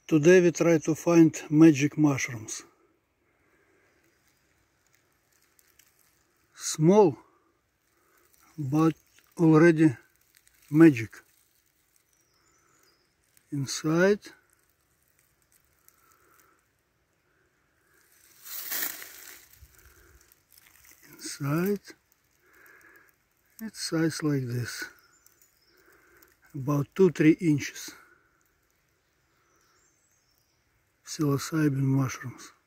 Today we try to find magic mushrooms. Small, but already magic. Inside it's size like this, about 2-3 inches. Psilocybin mushrooms.